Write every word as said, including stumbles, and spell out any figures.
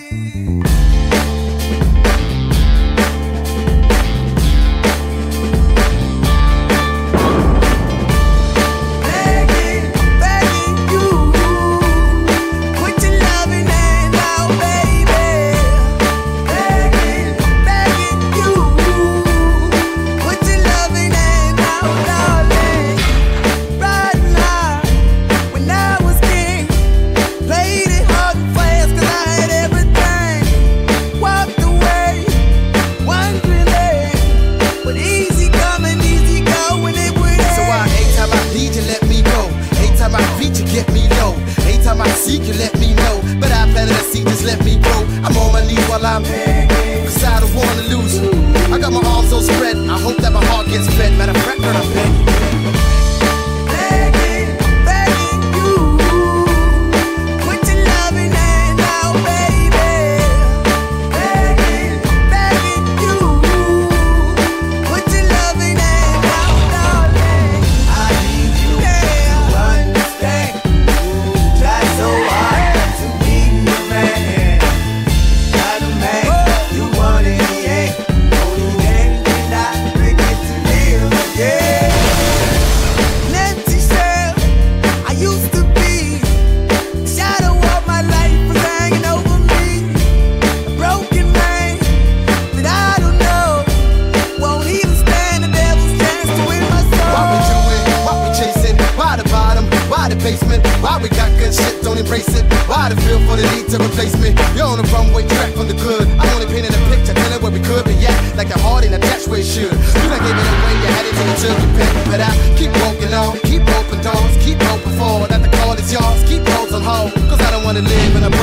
You let me know, but I better to see, just let me go. I'm on my knees while I'm begging, cause I don't wanna lose you. I got my arms so spread, I hope that my heart gets fed. Matter of fact, girl, I'm begging. Why we got good shit, don't embrace it? Why the feel for the need to replace me? You're on the runway track from the good. I'm only painting a picture, telling where we could be at. Like the heart ain't attached where it should. You done gave it away, you had it till you took your pick. But I keep walking on, keep open doors, keep open for that the call is yours. Keep those on hold, cause I don't wanna live in a